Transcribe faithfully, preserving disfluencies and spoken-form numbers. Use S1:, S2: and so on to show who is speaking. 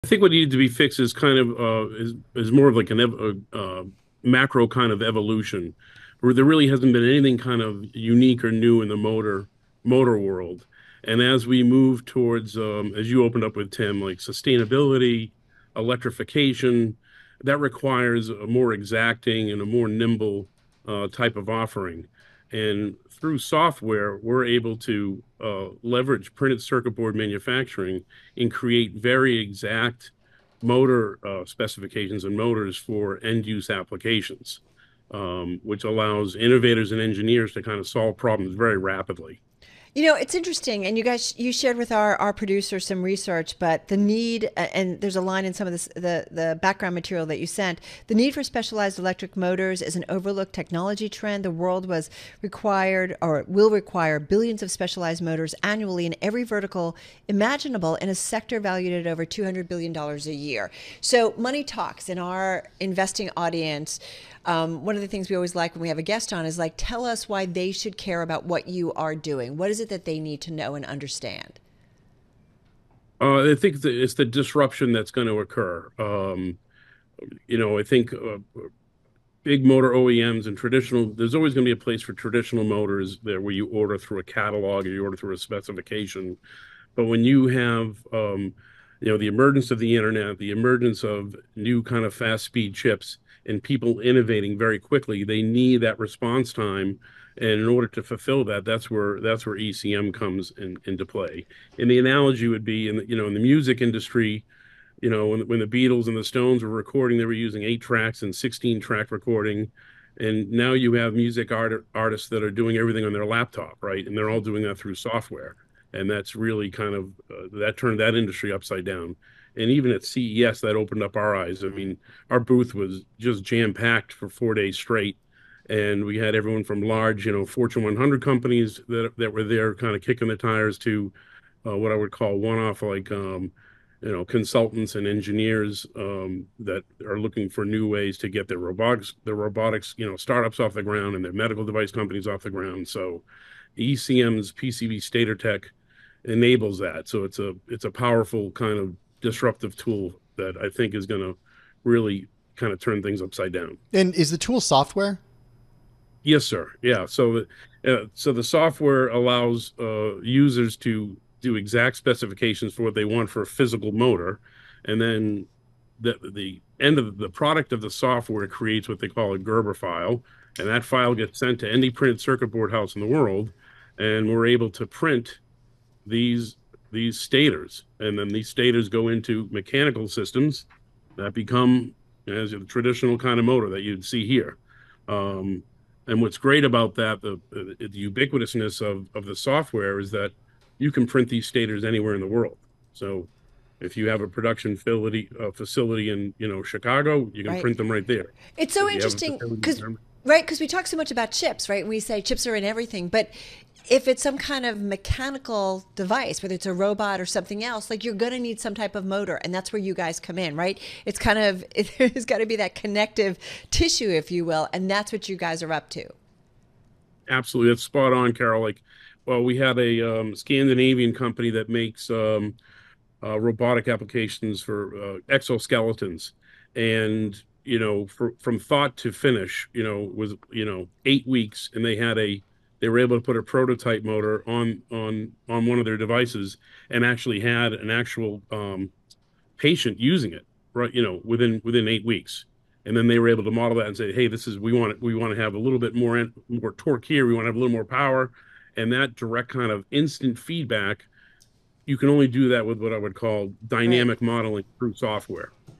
S1: I think what needed to be fixed is kind of uh, is is more of like an ev uh, uh, macro kind of evolution, where there really hasn't been anything kind of unique or new in the motor motor world. And as we move towards, um, as you opened up with Tim, like sustainability, electrification, that requires a more exacting and a more nimble uh, type of offering. And through software, we're able to uh, leverage printed circuit board manufacturing and create very exact motor uh, specifications and motors for end use applications, um, which allows innovators and engineers to kind of solve problems very rapidly.
S2: You know, it's interesting, and you guys, you shared with our, our producer some research, but the need, and there's a line in some of this, the, the background material that you sent, the need for specialized electric motors is an overlooked technology trend. The world was required, or will require, billions of specialized motors annually in every vertical imaginable in a sector valued at over two hundred billion dollars a year. So money talks in our investing audience. Um, one of the things we always like when we have a guest on is like, tell us why they should care about what you are doing. What is it that they need to know and understand?
S1: Uh, I think that it's the disruption that's going to occur. Um, you know, I think uh, big motor O E Ms and traditional, there's always going to be a place for traditional motors there where you order through a catalog or you order through a specification. But when you have, um, you know, the emergence of the internet, the emergence of new kind of fast speed chips, and people innovating very quickly, they need that response time. And in order to fulfill that, that's where that's where E C M comes in, into play. And the analogy would be, in the, you know, in the music industry, you know, when when the Beatles and the Stones were recording, they were using eight tracks and sixteen track recording. And now you have music art, artists that are doing everything on their laptop, right? And they're all doing that through software. And that's really kind of uh, that turned that industry upside down. And even at C E S, that opened up our eyes. I mean, our booth was just jam packed for four days straight, and we had everyone from large, you know, Fortune one hundred companies that that were there, kind of kicking the tires, to uh, what I would call one-off, like um, you know, consultants and engineers um, that are looking for new ways to get their robotics, their robotics, you know, startups off the ground and their medical device companies off the ground. So, E C M's P C B Stator tech enables that. So it's a it's a powerful kind of disruptive tool that I think is going to really kind of turn things upside down.
S3: And is the tool software?
S1: Yes, sir. Yeah. So, uh, so the software allows uh, users to do exact specifications for what they want for a physical motor, and then the the end of the product of the software creates what they call a Gerber file, and that file gets sent to any printed circuit board house in the world, and we're able to print these these stators, and then these stators go into mechanical systems that become as a traditional kind of motor that you'd see here. Um, and what's great about that, the, the ubiquitousness of, of the software, is that you can print these stators anywhere in the world. So if you have a production facility, uh, facility in, you know, Chicago, you can
S2: Right.
S1: print them right there.
S2: It's so
S1: If you have a
S2: interesting
S1: facility in
S2: because,
S1: Germany,
S2: right, because we talk so much about chips, right? We say chips are in everything, but if it's some kind of mechanical device, whether it's a robot or something else, like you're going to need some type of motor, and that's where you guys come in, right? It's kind of, it, there's got to be that connective tissue, if you will, and that's what you guys are up to.
S1: absolutely, that's spot on, Carol. Like, well, we had a um, Scandinavian company that makes um, uh, robotic applications for uh, exoskeletons, and you know, for, from thought to finish, you know, was you know eight weeks, and they had a they were able to put a prototype motor on on on one of their devices, and actually had an actual um, patient using it, right? You know, within within eight weeks. And then they were able to model that and say, hey, this is we want we want to have a little bit more more torque here. We want to have a little more power, and that direct kind of instant feedback. You can only do that with what I would call
S2: Right.
S1: dynamic modeling through software.